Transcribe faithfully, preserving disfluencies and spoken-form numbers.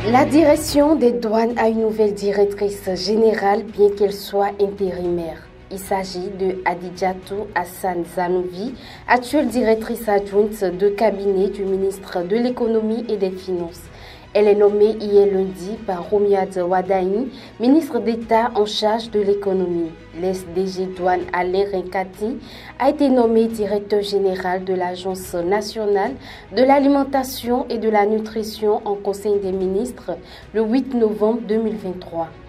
La direction des douanes a une nouvelle directrice générale, bien qu'elle soit intérimaire. Il s'agit de Hadidjatou Hassan Zanouvi, actuelle directrice adjointe de cabinet du ministre de l'Économie et des Finances. Elle est nommée hier lundi par Romiad Wadaini, ministre d'État en charge de l'économie. L'ex D G douane Alain Rinkati a été nommé directeur général de l'Agence nationale de l'alimentation et de la nutrition en Conseil des ministres le huit novembre deux mille vingt-trois.